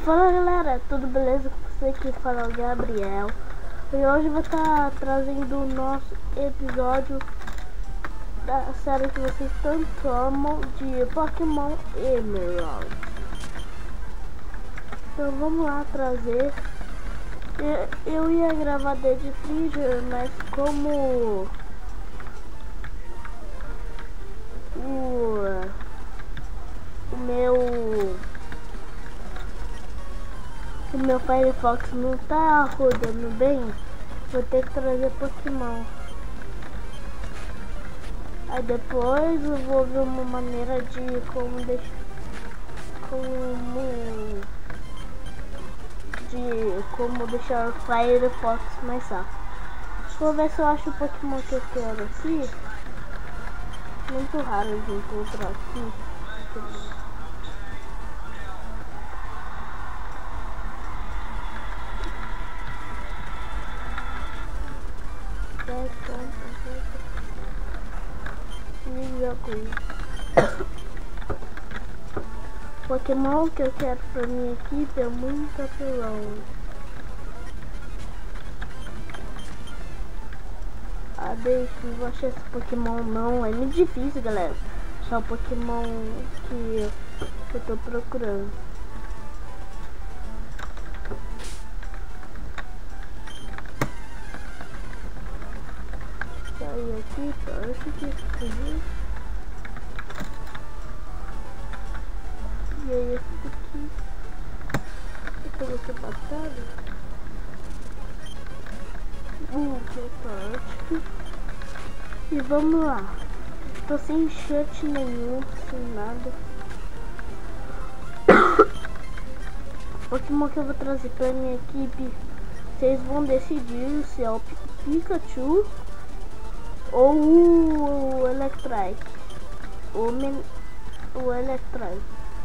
Fala galera, tudo beleza com você? Aqui fala é o Gabriel. E hoje eu vou estar trazendo o nosso episódio da série que vocês tanto amam de Pokémon Emerald. Então vamos lá trazer. Eu ia gravar desde Freezer, mas como o meu Firefox não tá rodando bem, vou ter que trazer Pokémon. Aí depois eu vou ver uma maneira de como deixar o Firefox mais rápido. Vou ver se eu acho o Pokémon que eu quero aqui. Muito raro de encontrar aqui. Pokémon que eu quero pra minha equipe é muito apelão. Deixa eu achar esse Pokémon não. É muito difícil, galera. Achar o Pokémon que eu tô procurando. Sair aqui, parece que fugiu. E aí esse aqui. Esse vai ser passado. Que parte. E vamos lá. Tô sem chute nenhum, sem nada. O Pokémon que eu vou trazer pra minha equipe, vocês vão decidir se é o Pikachu ou o Electrike. O Electrike.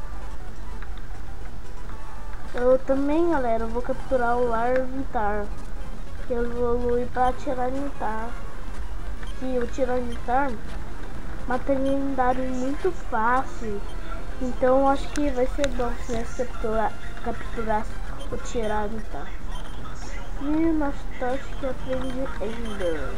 Eu também, galera, vou capturar o Larvitar, que evolui para Tiranitar. Que o Tiranitar mata lendário muito fácil. Então acho que vai ser bom se nós capturasse o Tiranitar. E o nosso Touch que aprende Ender.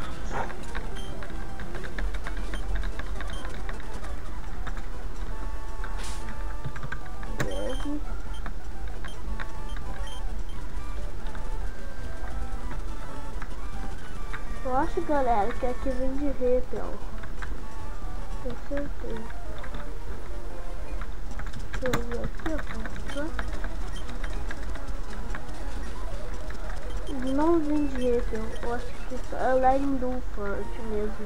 Eu acho, galera, que aqui vem de Repel. Tenho certeza. Deixa eu ver aqui, ó. Não vem de Repel. Eu acho que é lá em Dulfort mesmo.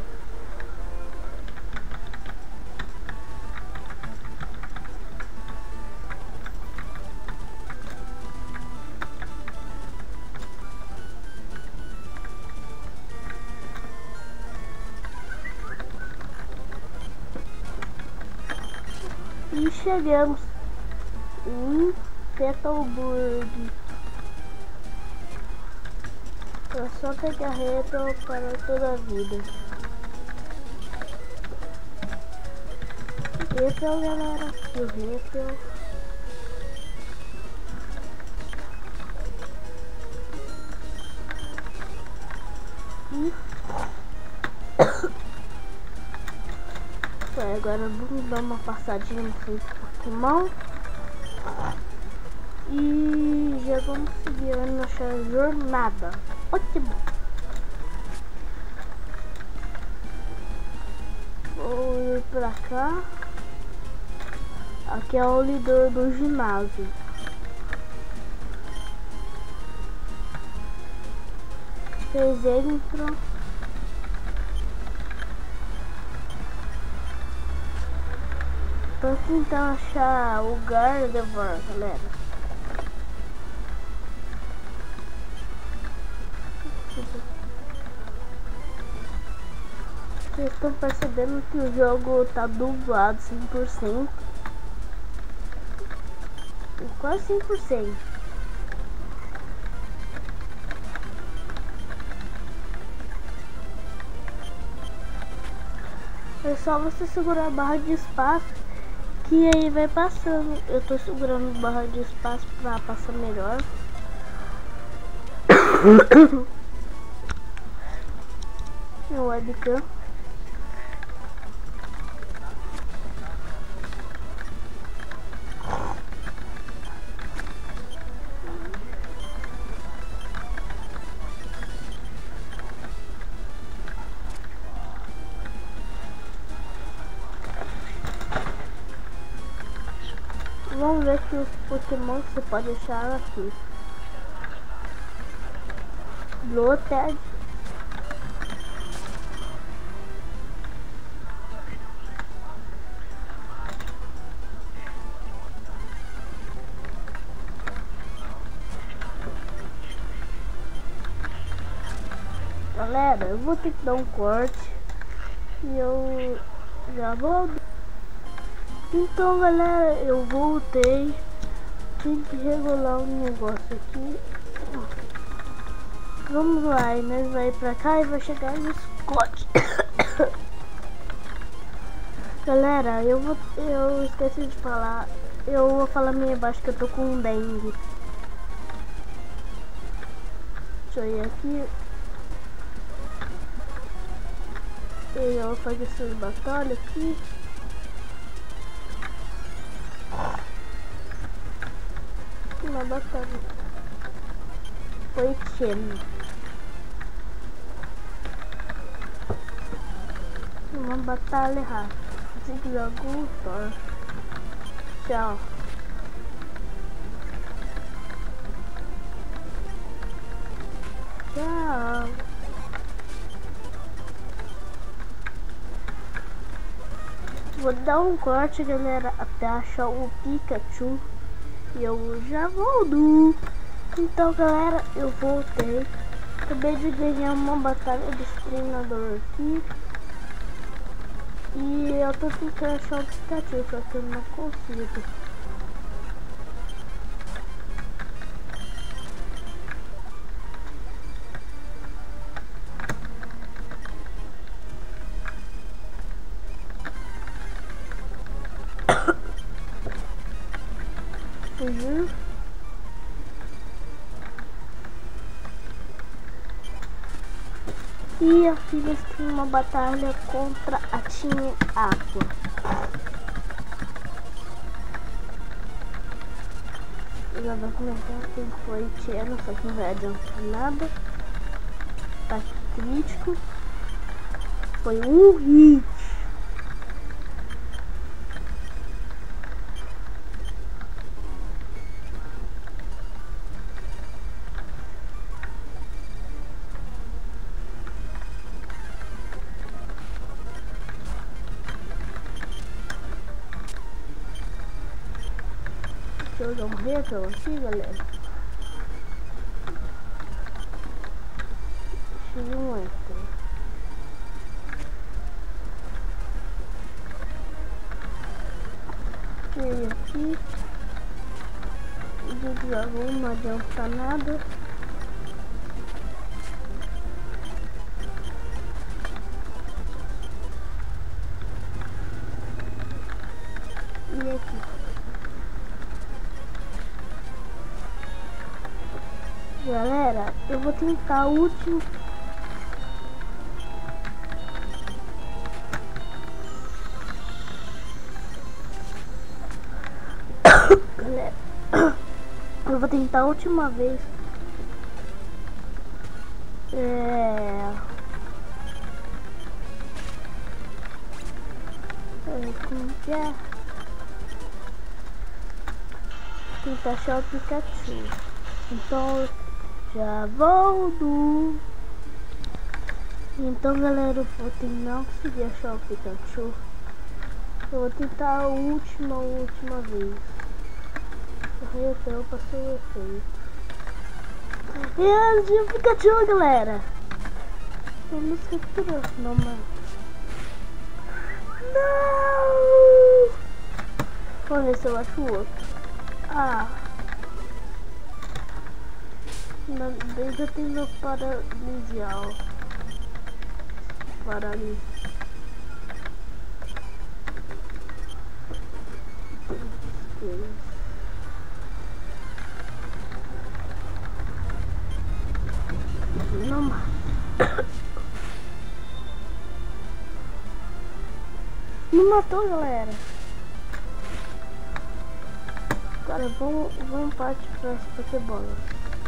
E chegamos em Petalburg. É só pegar Repel para toda a vida. Repel, galera, aqui o Repel. Agora vamos dar uma passadinha no centro Pokémon e já vamos seguir a nossa jornada. Pokémon. Vou ir pra cá. Aqui é o líder do ginásio. Vocês entram. Vamos tentar achar o Gardevoir, galera. Vocês estão percebendo que o jogo tá dublado 100%. Quase 100%. É só você segurar a barra de espaço Que aí vai passando. Eu tô segurando barra de espaço pra passar melhor. Meu webcam. Vamos ver que os Pokémon que você pode achar aqui. Bloated. Galera, eu vou ter que dar um corte e eu já vou. Então, galera, eu voltei. Tem que regular um negócio aqui. Vamos lá, e nós vai pra cá e vai chegar no Scott. Galera, eu esqueci de falar. Eu vou falar meio baixo que eu tô com dengue. Deixa eu ir aqui. E eu vou fazer essas batalhas aqui. Uma batalha. Foi Chen. Uma batalha rápida. Zigzagu Thor. Tchau. Tchau. Vou dar um corte, galera, até achar o Pikachu. E eu já volto. Então, galera, eu voltei. Acabei de ganhar uma batalha de treinador aqui. E eu tô tentando achar o Pikachu, só que eu não consigo. Fugiu. E aqui eles têm uma batalha contra a Team Aqua. Já vai comentar quem foi Tiano, só que não vai adiantar nada. Tá crítico. Foi um hit. Deixa eu dar um retro aqui, galera. Deixa eu um extra. E aqui. O dragão não adianta nada. E aqui. Galera, eu vou tentar o último. Galera, eu vou tentar a última vez. Como que é? Tentar achar o Pikachu. Então, já volto. Então, galera, eu vou não conseguir achar o Pikachu. Eu vou tentar a última vez. Eu passei o efeito. E o Pikachu, galera. Vamos capturar. Não, mano. Não! Vamos ver se eu acho o outro. Ah. Desde eu tenho meu paralisial. eles. Não mata. Não matou, galera. Agora vamos partir para as Pokébolas.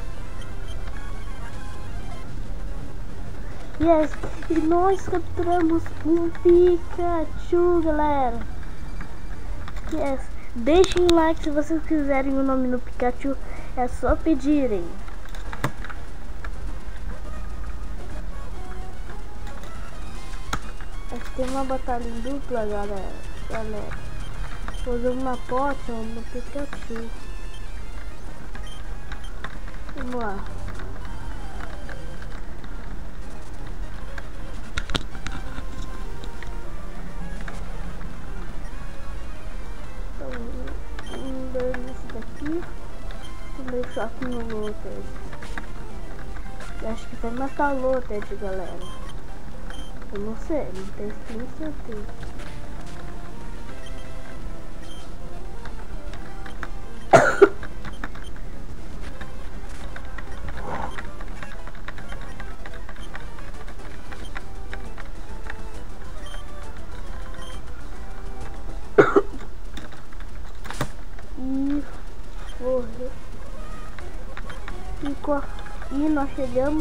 Yes! E nós capturamos um Pikachu, galera. Yes! Deixem um like se vocês quiserem o nome no Pikachu. É só pedirem. Aqui tem uma batalha em dupla, galera. Usando uma potion no Pikachu. Vamos lá. Daqui, tomei choque no Lothar. Acho que vai matar o Lothar, galera. Eu não sei, não tenho certeza. E nós chegamos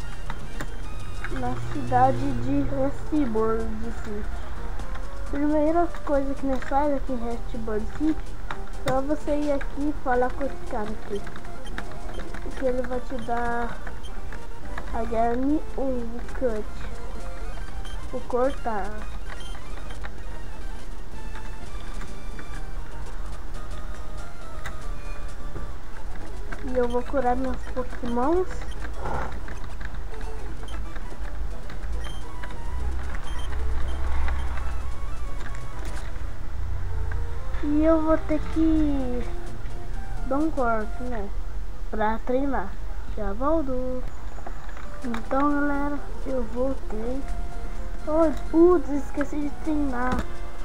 na cidade de Restburg City. Primeira coisa que nós faz aqui em Restburg City, só você ir aqui e falar com esse cara aqui, que ele vai te dar a Game o Cut, o cortar. E eu vou curar meus Pokémons. E eu vou ter que dar um corte, né? Pra treinar. Já volto. Então, galera, eu voltei. Oh, putz, esqueci de treinar.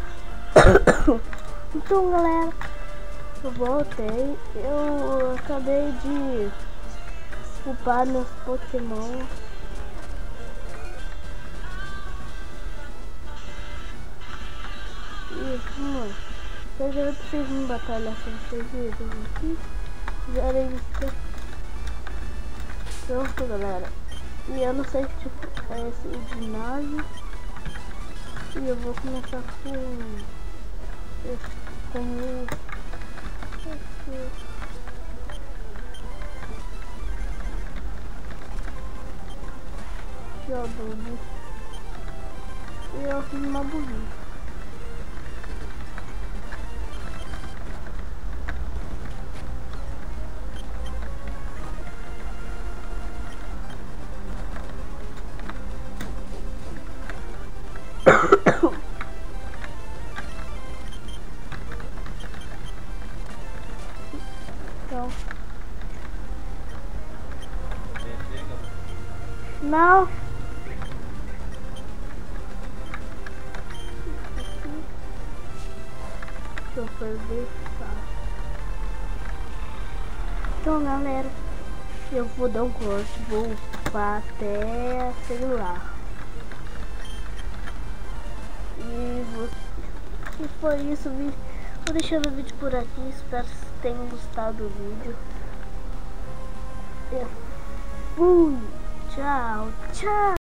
Então, galera, eu voltei. Eu acabei de upar meus Pokémon. E vamos. Eu já preciso de batalha sem segredos aqui. Já era isso. Pronto, galera. E eu não sei que tipo é esse ginásio. E eu vou começar com Geodude. E eu fiz uma burrice. Então. Não. Deixa eu perder. Então, galera, eu vou dar um corte, vou upar até, sei lá. E foi isso, vou deixando o vídeo por aqui. Espero que vocês tenham gostado do vídeo. Eu fui, tchau, tchau.